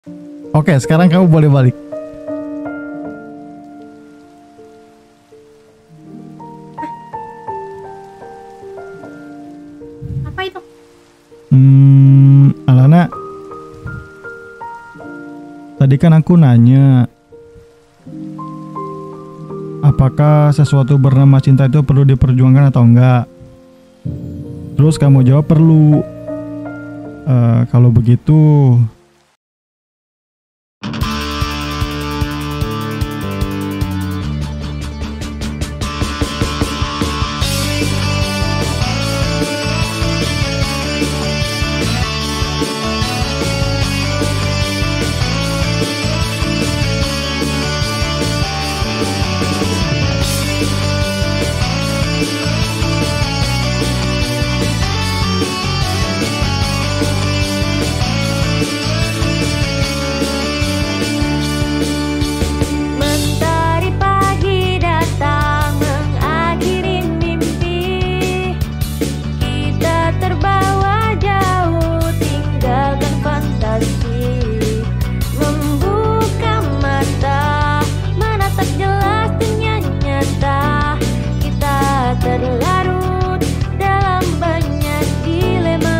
Oke, sekarang kamu boleh balik. Apa itu? Alana, tadi kan aku nanya, apakah sesuatu bernama cinta itu perlu diperjuangkan atau enggak? Terus kamu jawab perlu. Kalau begitu, Mentari pagi datang mengakhiri mimpi. Kita terbawa jauh tinggalkan fantasi. Membuka mata, menatap jelas dunia nyata. Kita terlarut dalam banyak dilema.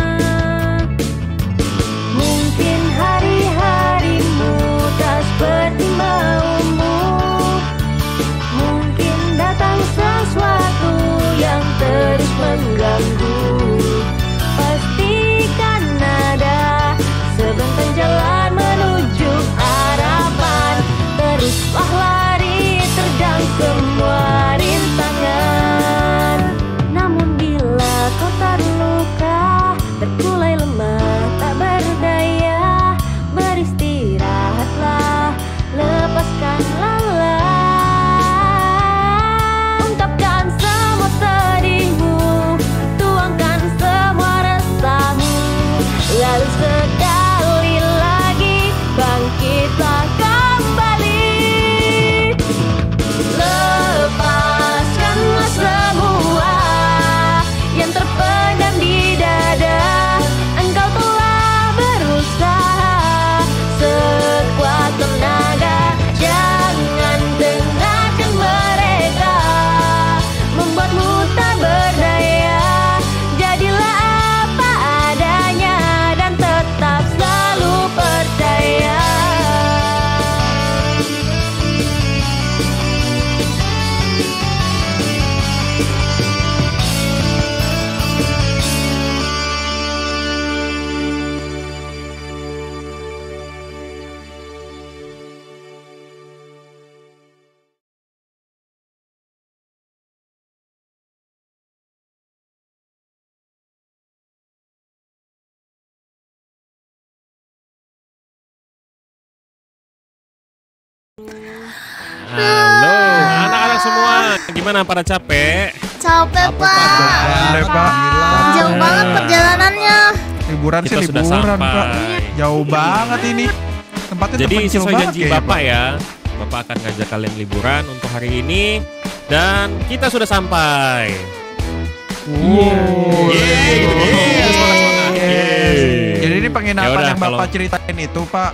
Mungkin hari-harimu tak seperti maumu. Mungkin datang sesuatu yang terus mengganggu. Pastikan ada sebentang jalan menuju harapan. Teruslah lari terjang semua rintangan. Namun bila kau terluka, terkulai lemah tak berdaya, beristirahatlah, lepaskan lelah. Ungkapkan semua sedihmu, tuangkan semua resahmu, lalu sekali lagi bangkitlah kembali. Lepaskanlah semua yang terpendam di dada. Engkau telah berusaha sekuat tenaga. Jangan dengarkan mereka membuatmu tak berdaya. Jadilah apa adanya dan tetap selalu percaya. Halo, anak-anak semua. Gimana, pada capek? Capek, Pak. Pak. Jauh banget perjalanannya. Liburan Kita sih sudah liburan, Pak. sampai. Jauh banget ini. Tempatnya Jadi terpencil sesuai banget janji kayaknya, Bapak ya, Bapak akan ngajak kalian liburan untuk hari ini. Dan kita sudah sampai. Wow. Yeay. Semangat. Yeay. Jadi ini penginapan Yaudah, yang Bapak kalau- ceritain itu, Pak.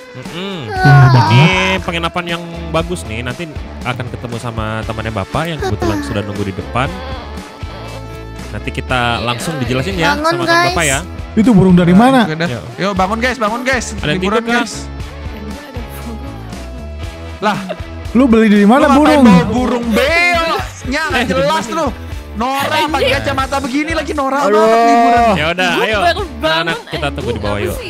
Ini penginapan yang bagus nih. Nanti akan ketemu sama temannya Bapak yang kebetulan sudah nunggu di depan. Nanti kita langsung dijelasin ya Bangun, sama teman guys. Bapak ya. itu burung dari mana? Oke dah. Yuk. Yuk bangun guys. Ada yang Liburan tidur, guys. Lah, Lu beli dari mana lu ngapain burung? bawa burung beo? Nggak jelas lu. Nora pakai kacamata begini lagi Nora banget liburan. Ya udah, ayo. Anak-anak kita tunggu di bawah yuk.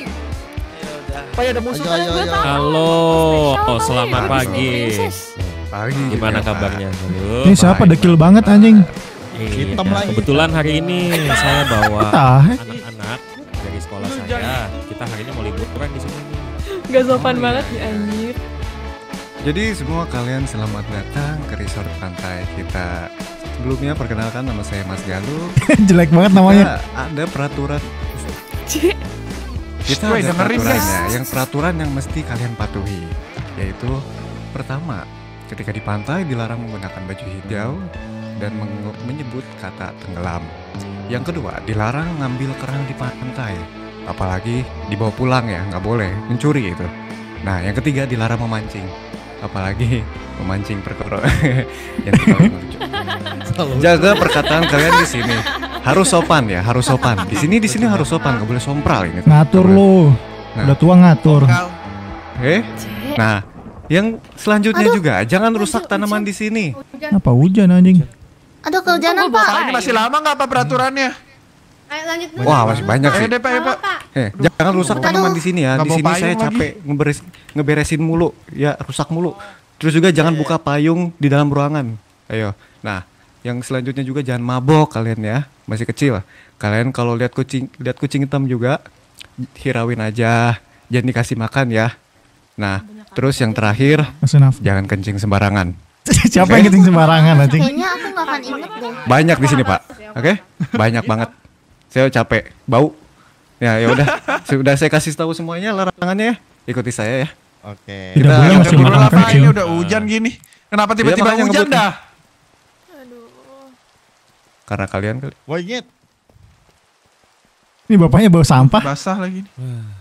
Halo, selamat pagi. Gimana kabarnya? Yuk. Ini siapa dekil banget anjing? Iya, kebetulan hari ini saya bawa Tah. anak-anak dari sekolah saya. Kita hari ini mau liburan di sini. Gak sopan banget ya anjir. Jadi semua kalian selamat datang ke resort pantai kita. Sebelumnya perkenalkan, nama saya Mas Galuh. Jelek banget namanya. Kita ada peraturan. Cik. Kita Woi, ada dengerin, peraturannya. Yang peraturan yang mesti kalian patuhi, yaitu pertama, ketika di pantai dilarang menggunakan baju hijau dan menyebut kata tenggelam. Yang kedua, dilarang ngambil kerang di pantai. apalagi dibawa pulang ya, nggak boleh mencuri itu. Nah, yang ketiga dilarang memancing, apalagi memancing perkara yang tidak lucu. Jaga perkataan kalian di sini. Harus sopan ya, harus sopan. Di sini harus sopan, nggak boleh sompral ini. Ngatur Nggak boleh. lu. Nah. Udah tua ngatur. Kal. Nah, yang selanjutnya Aduh. juga jangan rusak tanaman di sini. Hujan. Apa hujan anjing? Aduh kehujanan pak. Pak, ini masih lama nggak apa peraturannya? Ayo lanjut dulu. Wah, masih banyak Ayo sih. deh Pak, ya Pak. Jangan rusak tanaman di sini ya. Nggak Di bawa sini saya payung lagi. capek ngeberesin mulu, ya rusak mulu. Terus juga jangan buka payung di dalam ruangan. Ayo. Nah, yang selanjutnya juga jangan mabok kalian ya. Masih kecil. Kalian kalau lihat kucing hitam juga hirawin aja. Jangan dikasih makan ya. Nah, terus yang terakhir Masih nafas. jangan kencing sembarangan. Siapa yang kencing sembarangan anjing? Kayaknya aku nggak akan inget deh. Banyak di sini, Pak. Oke? Banyak banget. Saya capek, bau. Ya udah. Sudah saya kasih tahu semuanya larangannya ya. Ikuti saya ya. Oke. Tidak Kita- boleh Udah masih Udah makan lama kencing. ini udah hujan gini. Kenapa tiba-tiba makanya hujan ngebut. dah? Karena kalian kali. Wah inget. Ini bapaknya bawa sampah. Basah lagi nih.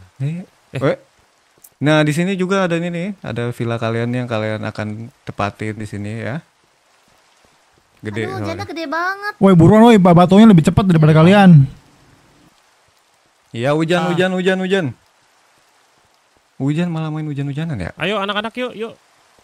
Nah, di sini juga ada ini nih, ada villa kalian yang kalian akan tepatin di sini ya. Gede Aduh hujannya soalnya. gede banget. Woi buruan woi, batunya lebih cepat daripada kalian. Iya, hujan. Hujan malah main hujan-hujanan ya. Ayo anak-anak yuk.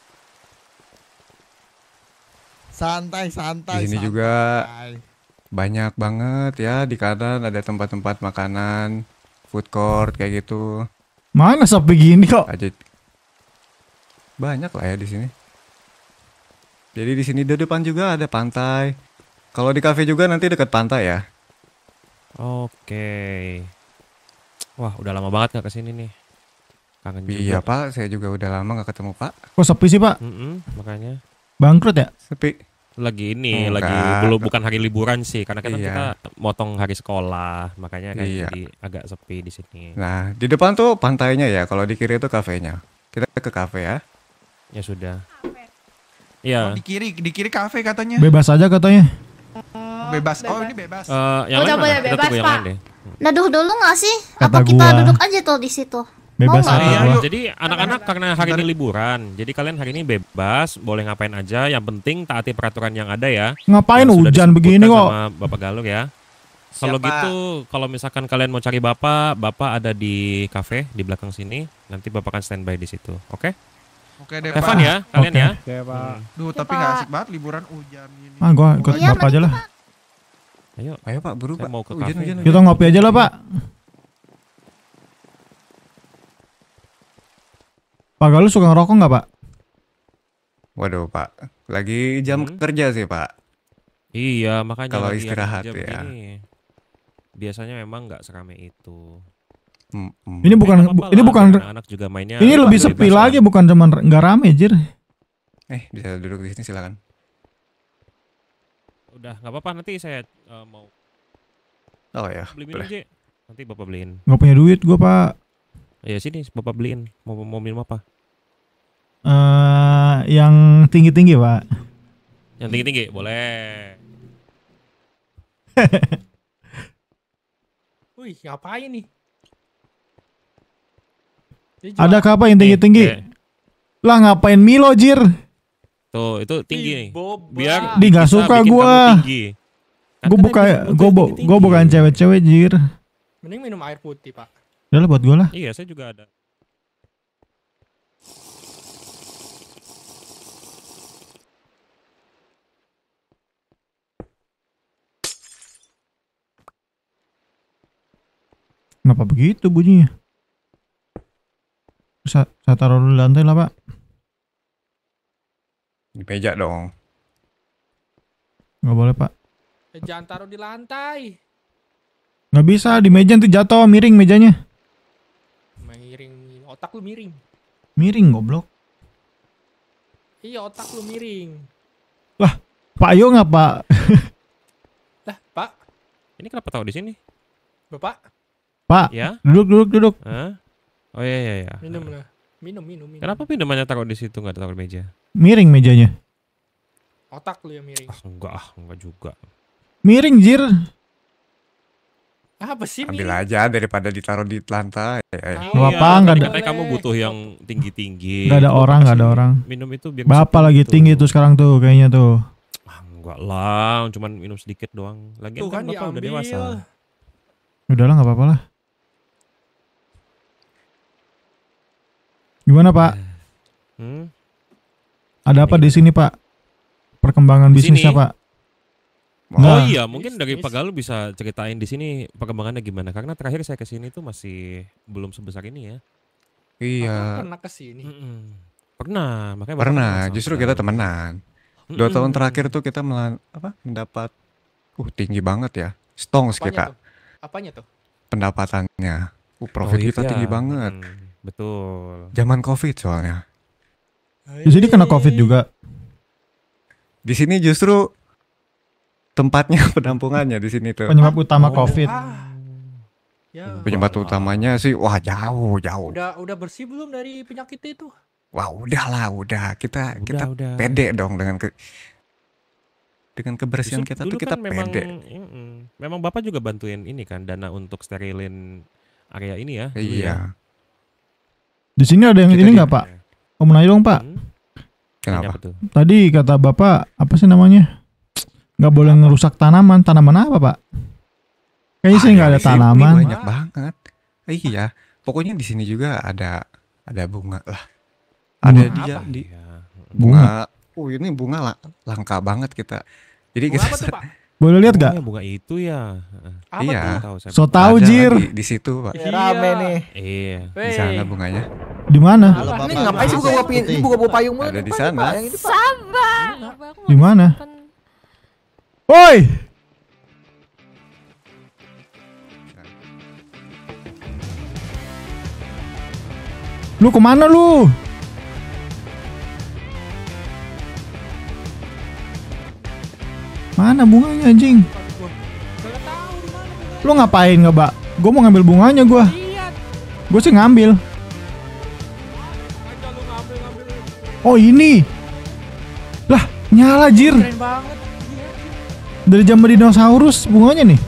Santai. Di sini juga banyak banget ya, di kanan ada tempat-tempat makanan, food court kayak gitu. Mana sepi gini kok? Aja banyak lah ya di sini. Jadi di sini di depan juga ada pantai. Kalau di kafe juga nanti dekat pantai ya. Oke. Wah, udah lama banget nggak kesini nih. Kangen juga. Iya Pak, saya juga udah lama nggak ketemu Pak. Kok sepi sih pak? Makanya Bangkrut ya? Sepi. lagi ini Enggak. belum bukan hari liburan sih karena kan Iya. kita motong hari sekolah makanya kan Iya. jadi agak sepi di sini. Nah, di depan tuh pantainya ya, kalau di kiri itu kafenya. Kita ke kafe ya. Ya sudah. Oh, Iya. di kiri kafe katanya. Bebas aja katanya. Bebas. Oh, ini bebas. Yang lain Udah mana? boleh Kita bebas, tunggu yang Pak. lain deh. Neduh dulu nggak sih? Kata Apa kita gua. duduk aja tuh di situ? Bebas Mau kata nggak? Iya, gua. yuk. Jadi anak-anak karena hari ini liburan, jadi kalian hari ini bebas, boleh ngapain aja. Yang penting taati peraturan yang ada ya. Ngapain Yang sudah hujan begini disebutkan kok? sama Bapak Galuk ya. Kalau Siapa? gitu, kalau misalkan kalian mau cari Bapak ada di kafe di belakang sini. Nanti Bapak kan standby di situ. Oke? Oke deh, Have Pak. fun ya kalian Oke. ya. Duh, tapi nggak asik banget liburan hujan gini. Ah gua ikut Iya, bapak aja lah. Ayo. Ayo Pak, buru Saya Pak. mau ke Hujan, kafe. hujan, Kita ngopi aja lah pak. Pak Galuh suka ngerokok nggak pak? Waduh Pak, lagi jam kerja sih Pak. Iya, makanya Kalau lagi istirahat jam ya. begini. Biasanya memang nggak serame itu. Ini bukan Tapi nggak apa-apa ini lah, bukan anak-anak juga mainnya. ini lebih bebas sepi lah. lagi bukan cuman nggak rame jir. Bisa duduk di sini silakan. Udah, nggak apa-apa nanti saya mau Oh ya, beli minum boleh. Ji. Nanti Bapak beliin. Nggak punya duit gua pak. Ya sini Bapak beliin. Mau minum apa? Yang tinggi-tinggi pak. Yang tinggi-tinggi, boleh. Wih, ngapain nih? Dia jual- Ada apa yang tinggi-tinggi? Nih, Lah ngapain Milo jir? Tuh, itu tinggi nih. boba. Biar Di nggak bisa suka bikin gua. kamu tinggi. Kan Gue katanya buka tinggi-tinggi. gue bukan cewek-cewek jir. Mending minum air putih, Pak. Udah lah buat gue lah. Iya, saya juga ada. Kenapa begitu bunyinya? Saya taruh dulu di lantai lah pak. Di meja dong. Nggak boleh pak. Jangan taruh di lantai. Nggak bisa di meja nanti jatuh miring mejanya. Miring, otak lu miring. Miring goblok. Iya, otak lu miring. Pak Yo nggak pak? Lah, Pak, Ini kenapa tahu di sini? Bapak, Pak Ya? duduk. Hah? Oh iya. minum lah. Minum. Kenapa pindamannya taruh di situ nggak taruh di meja? Miring mejanya. Otak lu yang miring. Enggak juga. Miring jir. Apa sih Mi? Ambil aja daripada ditaruh di lantai. Gak apa-apa, Iya, nggak tadi ada. katanya kamu butuh yang tinggi-tinggi. Nggak ada Coba orang, nggak ada kasih orang. Minum itu biar Bapak bisa lagi tuh. tinggi tuh sekarang tuh kayaknya tuh. Ah, enggak lah, cuman minum sedikit doang. Lagian Tuh kan kan Bapak udah diambil. dewasa. Udahlah nggak apa-apa lah. Gimana Pak? Hmm? Ada apa di sini Pak? Perkembangan Di bisnisnya sini? Pak? Oh Nah. iya, mungkin dari Bisnis. Pak Galuh bisa ceritain di sini perkembangannya gimana? Karena terakhir saya ke sini tuh masih belum sebesar ini ya. Iya. Pernah kesini. Pernah, makanya Bapak Pernah, kenal sama justru Pak kita Galuh. temenan. 2 tahun Mm-mm. terakhir tuh kita mendapat tinggi banget ya. Stongs Apanya kita tuh? Apanya tuh? pendapatannya. Profit Oh, kita iya. tinggi banget. Betul. Zaman Covid soalnya. Di sini kena COVID juga. Di sini justru tempatnya penampungannya di sini tuh. Penyebab utama Oh. COVID. Ya. Penyebab utamanya sih wah jauh. Udah bersih belum dari penyakit itu? Wah, udahlah, kita Udah. pede dong dengan kebersihan Justru kita dulu tuh kita kan memang, pede. memang Bapak juga bantuin ini kan dana untuk sterilin area ini ya. dulu ya. Iya. Di sini ada yang Kita ini di- nggak Pak? Om nanya dong Pak. Hmm? Kenapa? Ini apa tuh? Tadi kata Bapak apa sih namanya? Nggak boleh ngerusak tanaman. Tanaman apa Pak? Kayaknya sih Ah, nggak ya, ada di sini tanaman. banyak banget. Iya, pokoknya di sini juga ada bunga lah. Ada Bunga di, apa? di Ya. bunga. Ini bunga langka banget kita. Jadi Bunga kita apa tuh, Pak? Boleh lihat Oh, nggak? yang bunga itu ya. Apa Iya. tuh? Tahu saya. So tahu ada Jir. di situ, Pak. Iya. Rame nih. Iya. Di sana bunganya. Di mana? Halo, Apa? Bapak. Ini ngapain sih Putih. buka payung mulu? Ada di sana. Sabar. Di mana? Woi, lu kemana lu? Mana bunganya anjing? Gak tahu di mana bunganya. Lu ngapain nggak, Mbak? Gue mau ngambil bunganya gua. Lihat. Gue sih ngambil. Aja lu ngambil. Oh ini. Lah, nyala Jir. Keren banget. Iya. Dari zaman dinosaurus bunganya nih.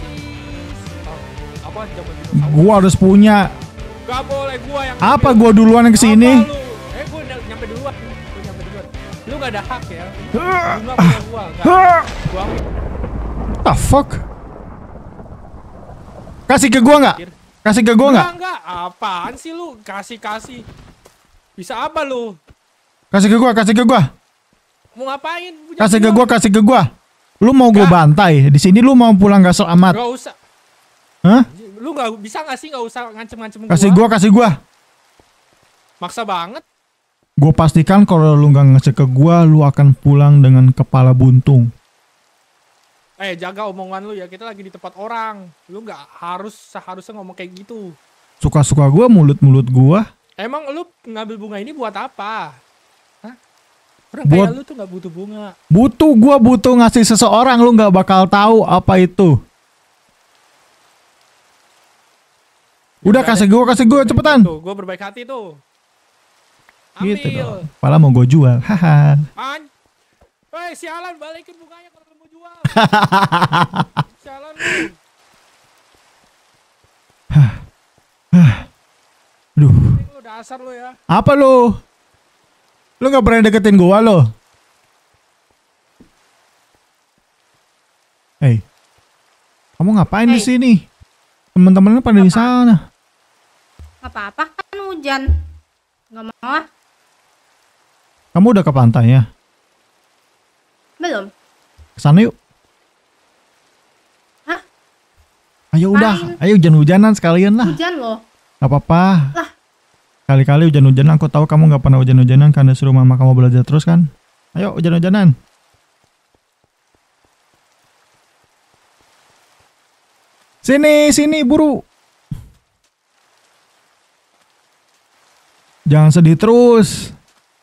Apa zaman dinosaurus? Gua harus punya. Gak boleh gua yang Apa ngambil. gua duluan yang kesini? Apa lu? Gua nyampe duluan. Lu gak ada hak ya. Bunga punya gua. Gua ambil. The fuck? Kasih ke gua nggak? Kasih ke gua nggak? Enggak. Apaan sih lu? Kasih. Bisa apa lu? Kasih ke gua, kasih ke gua. Mau ngapain? Punya Kasih ke gua, kasih ke gua. Lu mau gua bantai? Di sini lu mau pulang gak selamat? Gak usah. Hah? Lu gak bisa gak sih gak usah ngancem-ngancem gua? Kasih gua. Maksa banget. Gua pastikan kalau lu nggak ngasih ke gua, lu akan pulang dengan kepala buntung. Jaga omongan lu ya. Kita lagi di tempat orang. Lu gak seharusnya ngomong kayak gitu. Suka-suka gua, mulut-mulut gua. Emang lu ngambil bunga ini buat apa? Hah? Orang Buat- kayak lu tuh gak butuh bunga. Gua butuh ngasih seseorang, lu nggak bakal tahu apa itu. Udah kasih gua cepetan. Tuh, gue berbaik hati tuh. Ambil. Gitu dong. Kepala mau gua jual. Haha. Woi, sialan balikin bunganya kalau lu mau jual. Sialan lu. Aduh. Lu dasar lu ya. Apa lu? Lu nggak berani deketin gua lo? Hey, kamu ngapain di Hey. sini? Teman-teman pada di sana. Gak apa-apa kan hujan. Gak mau ah. Kamu udah ke pantai ya? Belum. Kesana yuk. Hah? Ayo udah, Main. ayo hujan-hujanan sekalian lah. Hujan loh. Gak apa-apa. Lah. Kali-kali hujan-hujanan, aku tahu kamu nggak pernah hujan-hujanan karena suruh mama kamu belajar terus kan. Ayo hujan-hujanan. Sini, buru. Jangan sedih terus.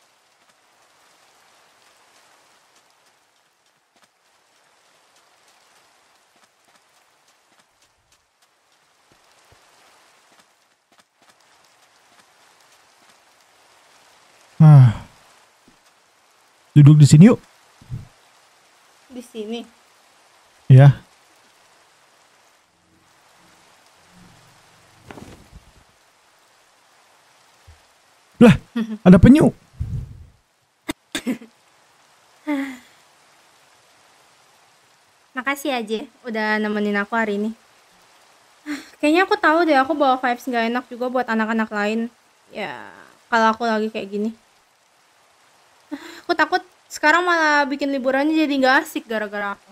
Duduk di sini yuk. Di sini. Ya. Ada penyu. Makasih aja udah nemenin aku hari ini. Kayaknya aku tahu deh aku bawa vibes nggak enak juga buat anak-anak lain. Ya, kalau aku lagi kayak gini. Aku takut sekarang malah bikin liburannya jadi nggak asik gara-gara aku.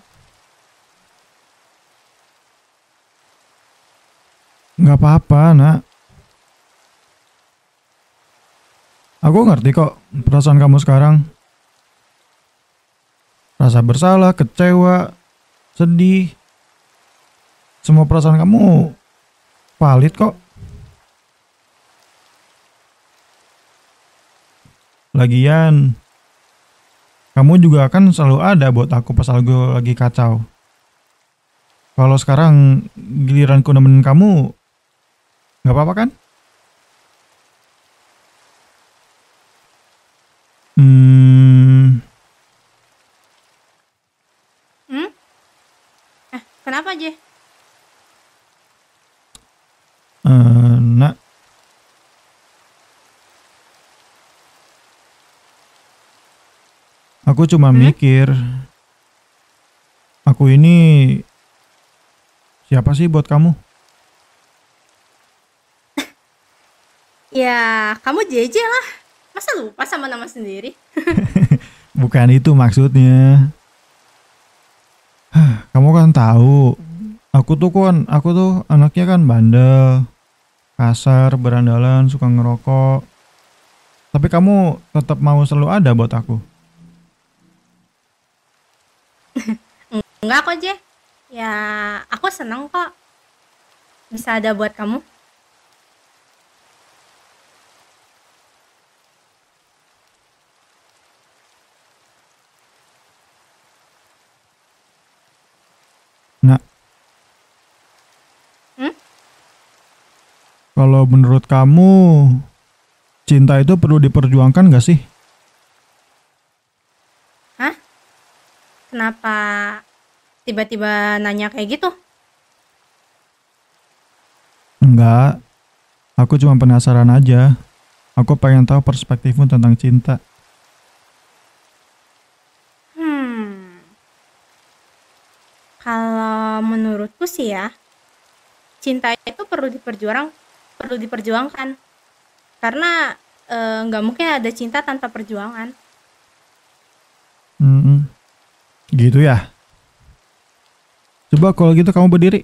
Nggak apa-apa, nak. Aku ngerti kok perasaan kamu sekarang. Rasa bersalah, kecewa, sedih. Semua perasaan kamu valid kok. Lagian, kamu juga kan selalu ada buat aku pas aku lagi kacau. Kalau sekarang giliranku nemenin kamu, nggak apa-apa kan? Hmm, Hmm? Kenapa aja? nak, aku cuma mikir, aku ini siapa sih buat kamu? Ya, kamu JJ lah. Masa lupa sama nama sendiri? Bukan itu maksudnya. Kamu kan tahu, aku tuh anaknya kan bandel, kasar, berandalan, suka ngerokok. Tapi kamu tetap mau selalu ada buat aku. Enggak kok, Je. Ya, aku seneng kok bisa ada buat kamu. Nah, Hmm? kalau menurut kamu cinta itu perlu diperjuangkan gak sih? Hah? Kenapa tiba-tiba nanya kayak gitu? Enggak, aku cuma penasaran aja. Aku pengen tahu perspektifmu tentang cinta. Hmm. Kalau menurutku sih ya, cinta itu perlu diperjuangkan. Karena nggak mungkin ada cinta tanpa perjuangan. Mm-mm. Gitu ya. Coba kalau gitu kamu berdiri.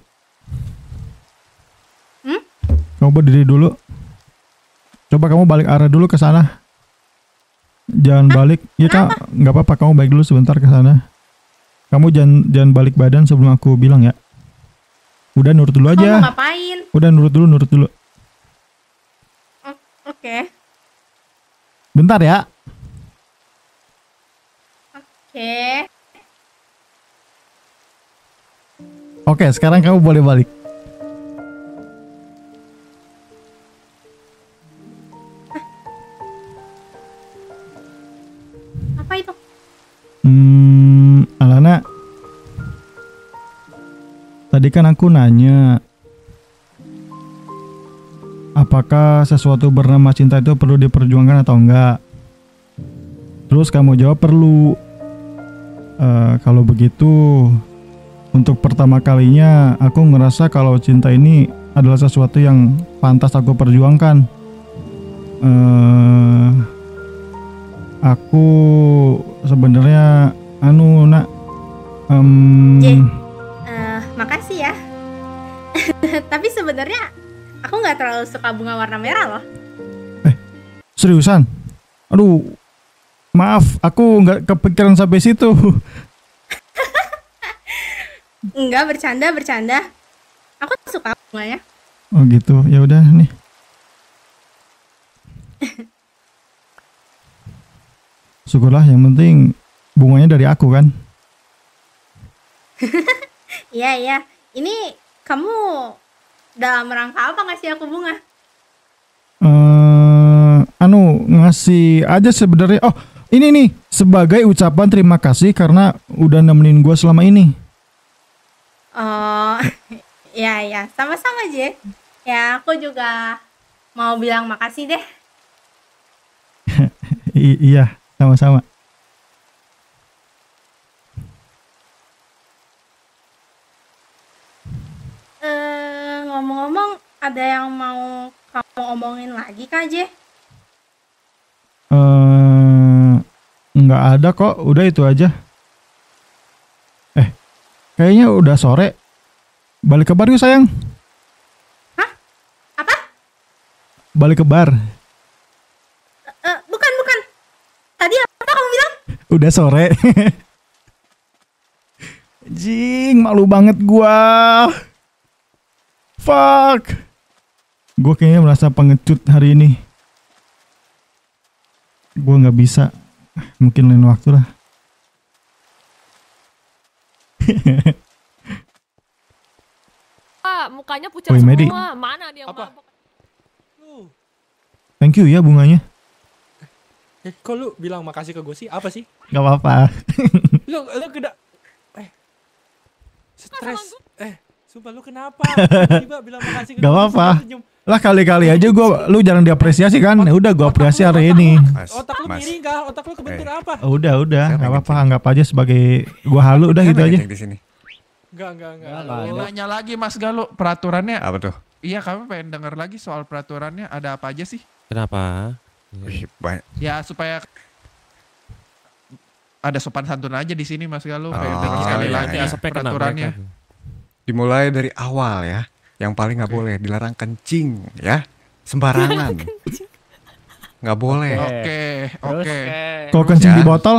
Hmm? Kamu berdiri dulu. Coba kamu balik arah dulu ke sana. Jangan balik. Ya kak, nggak apa-apa. Kamu balik dulu sebentar ke sana. Kamu jangan balik badan sebelum aku bilang ya. Udah nurut dulu Kamu mau aja. ngapain? Udah nurut dulu. Oke. Bentar ya. Oke. Oke, sekarang kamu boleh balik. Apa itu? Alana. Tadi kan aku nanya, apakah sesuatu bernama cinta itu perlu diperjuangkan atau enggak? Terus kamu jawab perlu. Kalau begitu, untuk pertama kalinya aku ngerasa kalau cinta ini adalah sesuatu yang pantas aku perjuangkan. Aku sebenarnya nak Je, makasih ya. Tapi sebenarnya aku nggak terlalu suka bunga warna merah loh. seriusan? Aduh, maaf, aku nggak kepikiran sampai situ. Enggak, bercanda. Aku suka bunganya. Oh gitu, ya udah nih. Syukurlah, yang penting bunganya dari aku kan. Iya. Ini kamu dalam rangka apa ngasih aku bunga? Ngasih aja sebenarnya. Oh, ini nih sebagai ucapan terima kasih karena udah nemenin gue selama ini. Oh, ya, sama-sama aja. Ya, aku juga mau bilang makasih deh. Iya, sama-sama. Ngomong-ngomong, ada yang mau kamu omongin lagi Kak Je? Nggak ada kok, udah itu aja. Kayaknya udah sore. Balik ke bar yuk sayang. Hah? Apa? Balik ke bar. Bukan. Tadi apa kamu bilang? Udah sore. Jing, malu banget gua. Fuck. Gua kayaknya merasa pengecut hari ini. Gua nggak bisa. Mungkin lain waktu lah. Pak, mukanya pucat Woi, Medi. semua. Mana dia yang Apa? mabok? Thank you ya bunganya. Kok lu bilang makasih ke gue sih? Apa sih? Gak apa-apa. Lu kena stres. Sumpah lu kenapa? Tiba bilang makasih ke Gak gua, apa-apa. terus senyum. Lah kali-kali aja lu jarang diapresiasi kan. Udah gua apresiasi hari ini. Otak lu miring kah? Otak lu kebentur apa? Udah, Saya nggak pengen apa-apa, anggap aja sebagai gua halu udah gitu aja. Di sini. Enggak. Nanya lagi Mas Galuh, peraturannya. Apa tuh? Iya, kami pengen dengar lagi soal peraturannya. Ada apa aja sih? Kenapa? Wih, banyak. Ya supaya ada sopan santun aja di sini Mas Galuh. Pengen Oh, dengar sekali iya, lagi iya. peraturannya. Dimulai dari awal ya. Yang paling nggak boleh dilarang kencing ya. Sembarangan. Nggak boleh. Oke. Kalau kencing Ya. di botol,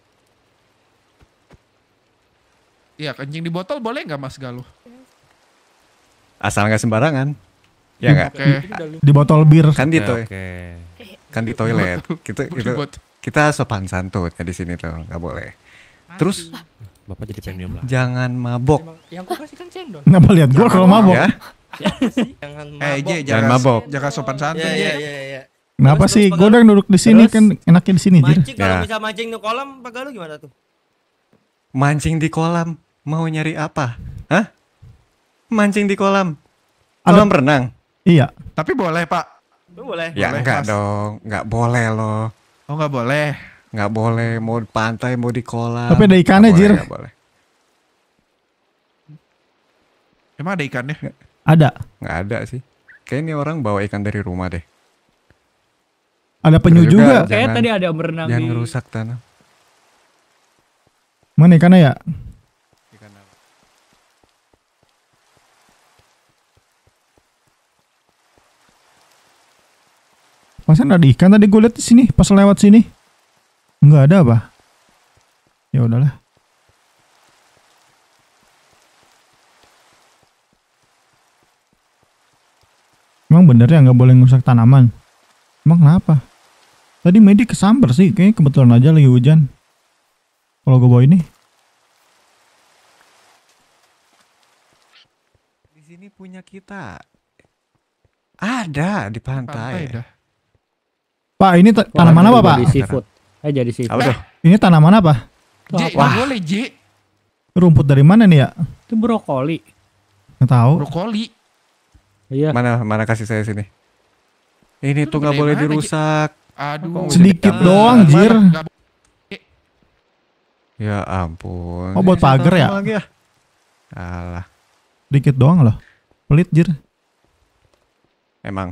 Iya, kencing di botol boleh nggak Mas Galuh? Asal nggak sembarangan. Ya nggak? Oke. di botol bir. Kan di Oke. kan di toilet. Kita sopan santun ya di sini tuh nggak boleh. Terus Bapak jadi premium lah. jangan mabok. Yang gua kasih kan cendol. Kenapa lihat gua kalau mabok? Ya. Jangan J, Jangan mabok. jaga sopan santun Iya. J. Kenapa Terus, sih? terus, Gua udah duduk di sini Terus? kan enaknya di sini, Jir. Mancing kalau Ya. bisa mancing di kolam, Pak Galuh gimana tuh? Mancing di kolam. Mau nyari apa? Hah? Mancing di kolam. Ada- Kolam renang. Iya. Tapi boleh Pak. Itu boleh. Ya Boleh, enggak Mas. dong. Nggak boleh loh. Oh nggak boleh. Nggak boleh. Mau di pantai, mau di kolam. Tapi ada ikannya, Nggak boleh, Jir. nggak boleh. Emang ada ikannya? Ada. Nggak ada sih. Kayak ini orang bawa ikan dari rumah deh. Ada penyu Terus juga. jangan- Kayak tadi ada yang berenang Jangan di ngerusak tanah. Mana ikannya ya? Masa ada ikan tadi gue liat di sini pas lewat sini? Enggak ada apa? Ya udahlah. Emang bener ya nggak boleh ngerusak tanaman? Emang kenapa? Tadi Medi kesambar sih, kayaknya kebetulan aja lagi hujan. Kalau gue bawa ini, Di sini punya kita. Ada di pantai. dah. Pak ini tanaman apa Pak? Jadi seafood. Jadi seafood. Apa tuh? Ini tanaman apa? J, nggak boleh J. Rumput dari mana nih ya? Itu brokoli. Nggak tahu. Brokoli. Iya. Mana kasih saya sini. Ini Lu tuh nggak gede boleh mana, Ji? dirusak. Aduh. Sedikit Jangan. doang, Jir. Nggak bo- Ya ampun. Oh, buat Ini saya pagar ya? taruh lagi ya? Alah, Dikit doang loh. Pelit Jir. emang.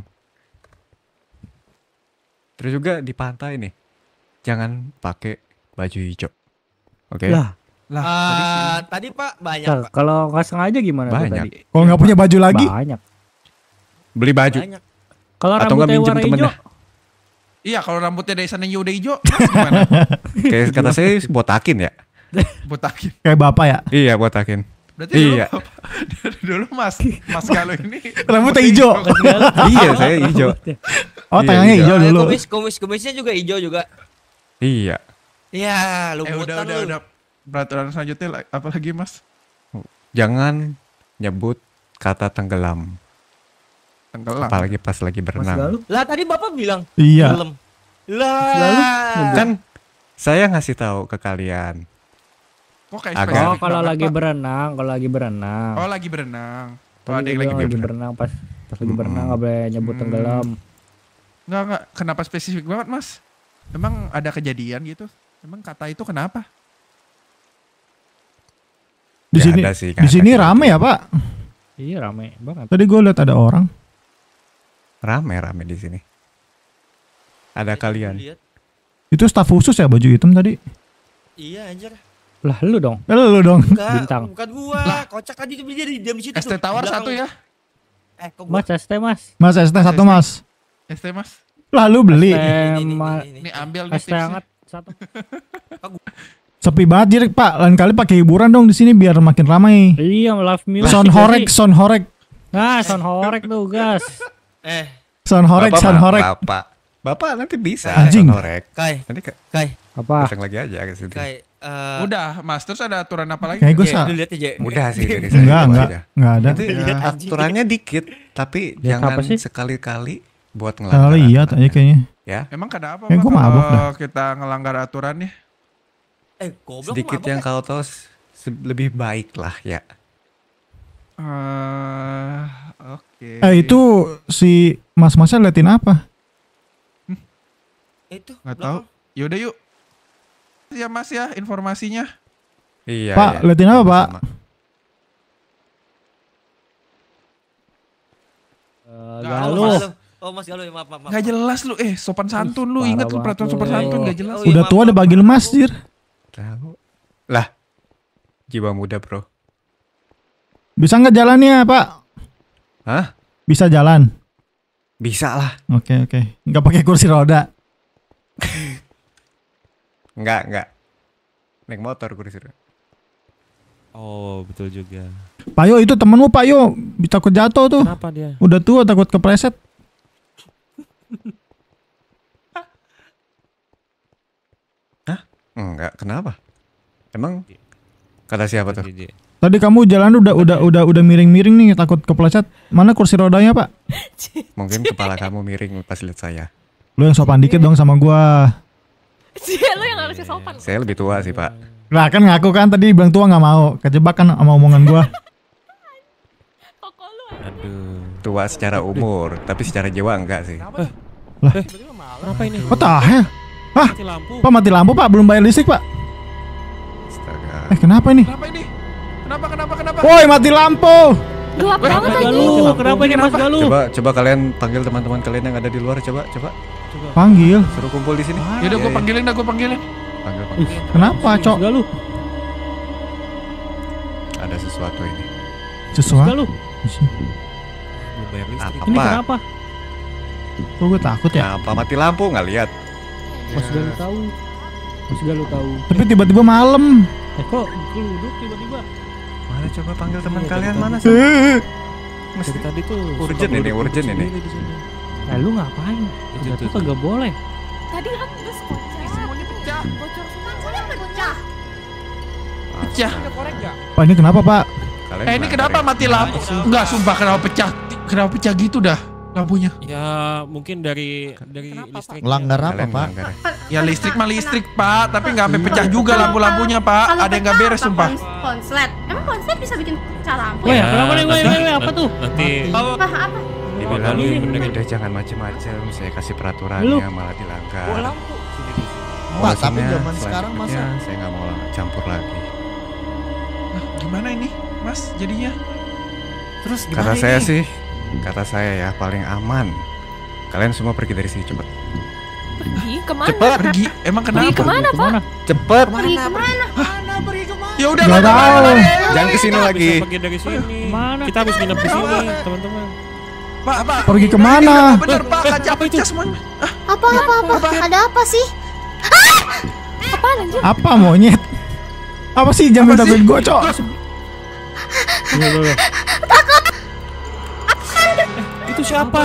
Terus juga di pantai nih, jangan pakai baju hijau. Oke? Lah, Tadi Pak banyak Ntar, Pak. kalau nggak sengaja gimana tuh Banyak. tadi? Kalau nggak punya baju lagi, Banyak. Beli baju. Banyak. Kalau Atau nggak rambutnya minjem warna temen hijau, dah. Iya, kalau rambutnya dari sana udah hijau, Mas gimana? Kayak kata saya botakin ya. Botakin. kayak bapak ya. Iya, botakin. Berarti Iya. dulu Mas Galuh ini Rambutnya hijau. Iya, saya hijau. Oh, Iya, tangannya iya. hijau dulu. Kumisnya juga hijau juga. Iya. Ya, udah lumutan lu. udah. Peraturan selanjutnya apa lagi Mas? Jangan nyebut kata tenggelam, Tenggelam. apalagi pas lagi Mas berenang. Galuh. Lah tadi Bapak bilang Iya. belum. Lah. Kan saya ngasih tahu ke kalian. Kok kayak Agak. spesifik Oh, kalau banget, lagi Pak? berenang, kalau lagi berenang. Oh, lagi berenang. Oh, Tadi ada yang dia lagi bilang berenang. berenang pas lagi berenang nggak boleh nyebut tenggelam. Enggak. Kenapa spesifik banget, Mas? Emang ada kejadian gitu? Emang kata itu kenapa? Di Nggak sini ada sih, di nggak sini ada. rame ya, Pak? Iya rame banget. Tadi gue lihat ada orang. Rame di sini. Ada kalian. Lihat. Itu staf khusus ya baju hitam tadi? Iya anjir. Lah lu dong. Lu dong. Enggak, Bintang. bukan gua. Kocak tadi tuh dia diam di situ. ST tuh, Tower di belakang. satu ya? Kok gua? Mas ST Mas. Mas ST satu Mas. ST Mas. Lalu beli. Ini ambil nih ST tipsnya. hangat satu. Sepi banget Jirik, Pak. Lain kali pakai hiburan dong di sini biar makin ramai. Iya live music. Sound horek, sound horek. Nah, sound horek tuh gas. Sound horek, Bapak sound mah, horek. Bapak nanti bisa. Anjing. sound horek. Kai. Nanti Kai. Apa? pasang lagi aja ke situ. Kai. Udah, Mas. Terus ada aturan apa lagi? Kayak gue Lu lihat aja. Mudah sih dari saya. Enggak ada. Itu aturannya dikit, tapi Ya, jangan apa sih? sekali-kali buat Kalau ngelanggar. lihat aja kayaknya. Ya. Emang kenapa Gue Pak, mabok dah. kalau kita ngelanggar aturannya? Goblok. Sedikit yang kau tahu lebih baik lah ya. Oke. Itu si mas-masnya liatin apa? Itu. Nggak tahu. Yaudah yuk. Ya Mas ya informasinya. Iya. Pak, liatin apa, Pak? Galuh. Oh Mas Galuh, maaf. Gak jelas lu, sopan santun lu, inget lu peraturan sopan santun gak jelas. Udah tua udah bagi lemas, Jir. Tahu. Lah. Jiwa muda, Bro. Bisa nggak jalannya, Pak? Hah? Bisa jalan. Bisa lah. Oke. Nggak pakai kursi roda. Enggak. Naik motor kursi roda. Oh, betul juga. Pak Yo, itu temenmu Pak Yo, takut jatuh tuh. Kenapa dia? Udah tua takut kepleset. Hah? Enggak, kenapa? Emang kata siapa tuh? Tadi kamu jalan udah miring-miring nih, takut kepleset. Mana kursi rodanya, Pak? Mungkin kepala kamu miring pas lihat saya. Lu yang sopan dikit dong sama gua. Lu yang harusnya sopan. Saya lebih tua sih, Pak. Lah kan ngaku kan tadi bilang tua nggak mau, kejebak kan sama omongan gua. Aduh. Tua secara umur, tapi secara jiwa enggak sih. Lah, Kenapa ini? what the hell? Hah? Mati lampu. Pak mati lampu Pak, belum bayar listrik Pak. Astaga. Kenapa ini? Kenapa ini? Kenapa? Woi, mati lampu. Gelap banget aja. Galuh, kenapa ini Mas Galuh? Coba kalian panggil teman-teman kalian yang ada di luar, coba. Panggil. Suruh kumpul di sini. Yaudah gue Iya, panggilin. Panggil. Kenapa, Cok? Galuh. Ada sesuatu ini. Sesuatu. Galuh. Belum bayar listrik. Ini Apa? kenapa? Kok gue takut ya? Kenapa mati lampu nggak lihat? Mas Galuh tahu. Mas Galuh tahu. Tapi tiba-tiba malam. Kok geluduk tiba-tiba? Mana coba panggil teman kalian tadi. mana sih? Dari tadi tuh Urgent suka ini, duduk urgent ini. sendiri di sini. Lu ngapain? Itu Itu. kagak boleh. Tadi kan udah skocak. Semuanya pecah. Bocor semua. Semuanya pecah. Pecah. Pak ini kenapa Pak? Kalian Ini melanggar kenapa ya? mati lampu? Enggak, sumpah kenapa pecah? Kenapa pecah gitu dah lampunya? Ya mungkin dari listrik. Ngelanggar apa, Kalian Pak? melanggar ya? Ya listrik mah listrik Pak, tapi nggak sampai pecah juga lampu-lampunya Pak. Kalau Ada yang nggak pecah beres apa sumpah. Konslet. Emang konslet bisa bikin pecah lampu? Weh, ya? kenapa nih? Weh, apa tuh? Nanti Apa? Dibilang Galuh yang bener. udah jangan macem-macem, saya kasih peraturannya malah dilanggar. Pak, tapi Maksudnya, zaman sekarang masa selanjutnya saya nggak mau campur lagi. Gimana ini, Mas? Jadinya? Terus Kata saya sih, kata saya ya paling aman. Kalian semua pergi dari sini cepet. Pergi kemana? Pergi. Emang Pergi kenapa? kemana, Pak? Cepet. Pergi kemana? Ya udah Gak tahu. Jangan kesini lagi. bisa pergi dari sini. Kemana? Kita habis nginep di sini, teman-teman. Pak. Pergi kemana? Bener Pak, kaca pecah semuanya. Apa? Ada apa sih? Apaan anjir? Apa monyet? Apa sih jangan Apa sih? takutin gua, Cok? Itu siapa?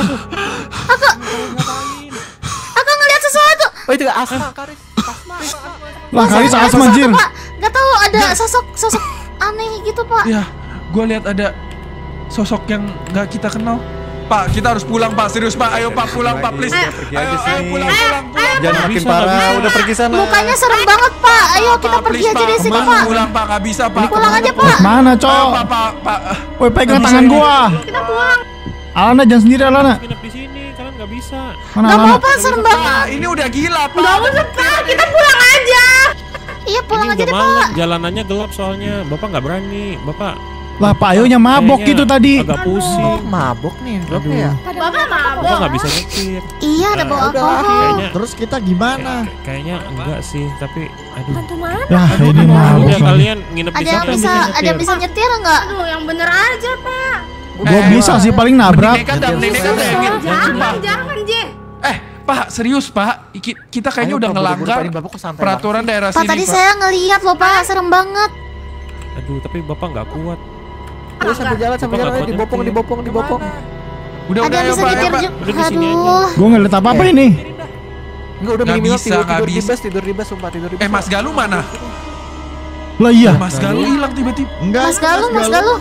Aku ngeliat sesuatu. Oh itu Asma, Karis. Lah kali saat manjir. Pak, gak tahu ada sosok aneh gitu Pak. Ya, gue lihat ada sosok yang nggak kita kenal. Pak, kita harus pulang Pak, serius Pak. Ayo Pak, pulang Pak, please. Pergi aja Ayo sini. pulang. Jangan makin bisa, parah, nggak bisa. udah pergi sana. Mukanya serem banget Pak. Ayo kita pergi aja dari sini Pak. Pulang Pak, nggak bisa Pak. Pulang aja Pak. Mana, Ayo, Cok? Pak. Woi, pegang Nggak tangan bisa gua. Kita pulang. Alana jangan sendiri, Alana. Nginep di sini, kalian nggak bisa. bisa. Mana Gak mau anak? Pak, serem banget. Pak, ini udah gila, Pak. Gak usah Pak, kita pulang aja. Iya pulang Ini aja udah deh malam, Pak. jalanannya gelap soalnya. Bapak nggak berani. Bapak Lah Pak Ayonya mabok kayaknya gitu tadi. agak pusing. Mabok nih, berapa ya? Bapak mabok. Bapak nggak bisa nyetir. Iya ada bawa Udah, alkohol. Kayaknya terus kita gimana? kayaknya enggak sih, tapi aduh. Hantu mana? Lah ini mabok Udah lagi. kalian nginep di Ada yang sana bisa nyetir. nyetir nggak? Aduh, yang bener aja Pak. Gua bisa sih paling nabrak. Nekat dah, nekat dah. Jangan J. Pak, serius Pak. Kita kayaknya udah ngelanggar peraturan daerah Pak sini, tadi Pak. saya ngelihat loh Pak, serem banget. Aduh, tapi Bapak nggak kuat. Terus sambil jalan Bapak nggak kuat dibopong. Udah, Ada yang ayo, bisa Pak, ayo, nyetir Pak. juga. Udah di sini aja. Aduh. Gua nggak lihat apa-apa ini. Enggak udah Nggak minimal bisa, nggak tidur di bisa. bus, tidur di bus, sumpah tidur di bus. Mas Galuh mana? Lah iya. Mas Galuh hilang tiba-tiba. Enggak. Mas Galuh.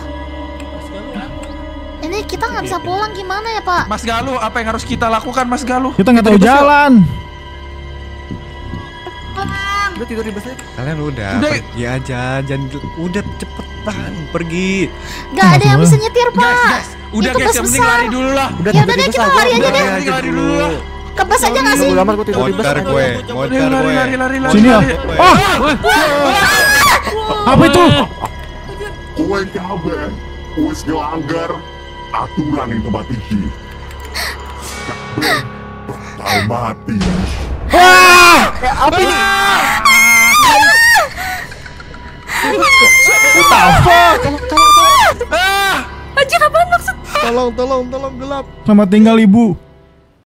Ini kita nggak bisa pulang gimana ya Pak? Mas Galuh, apa yang harus kita lakukan, Mas Galuh? Kita nggak tahu jalan. Udah tidur di bus aja. Kalian udah pergi aja, jangan udah cepetan pergi. Gak ada yang bisa nyetir Pak. Guys, udah Itu guys, bus yang penting besar. lari dulu lah. Udah Ya tidur udah di deh bus kita aja. lari aja deh. Lari dulu lah. Ke bus aja nggak sih? Nunggu lama gua tidur di bus. Motor gue, motor gue. Lari. Sini ya. Oh, apa itu? Kowe kabeh wis ngelanggar aturan yang tempat iki. Bakal mati. Apa ini? Anjir apaan maksud? Tolong gelap. Selamat tinggal Ibu.